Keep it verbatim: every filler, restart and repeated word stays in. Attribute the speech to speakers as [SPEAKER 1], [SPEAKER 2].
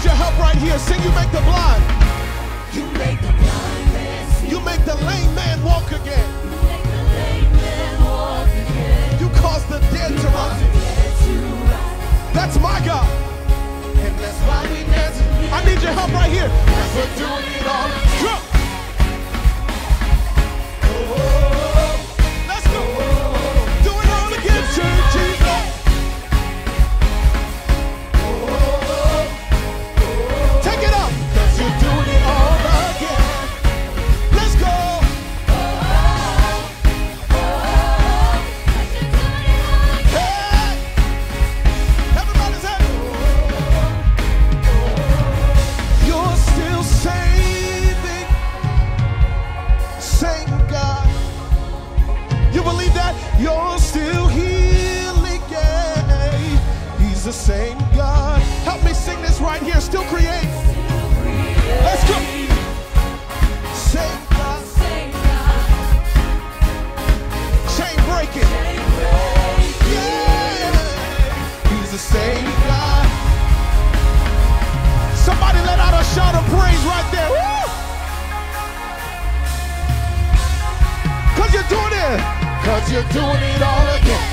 [SPEAKER 1] need your help right here. Sing, you make the blind.
[SPEAKER 2] You make the blind man see.
[SPEAKER 1] You make the lame man walk again.
[SPEAKER 2] You make the lame man walk again.
[SPEAKER 1] You cause the dead to rise. That's my God. And that's why we dance. I need your help right here. Cause we're doing it all. Drum. Oh, let's go. Do it all again, church. Jesus. Oh, take it up. Cause you're doing it all again. Let's go. Hey. Everybody's happy. You're still saving. Same God. You believe that? You're still healing. Yeah. He's the same God. Help me sing this right here. Still create. Let's go. Same God. Chain breaking. Yeah. He's the same God. Somebody let out a shout of praise right there. Woo! Cause you're doing it. Cause you're doing it all again.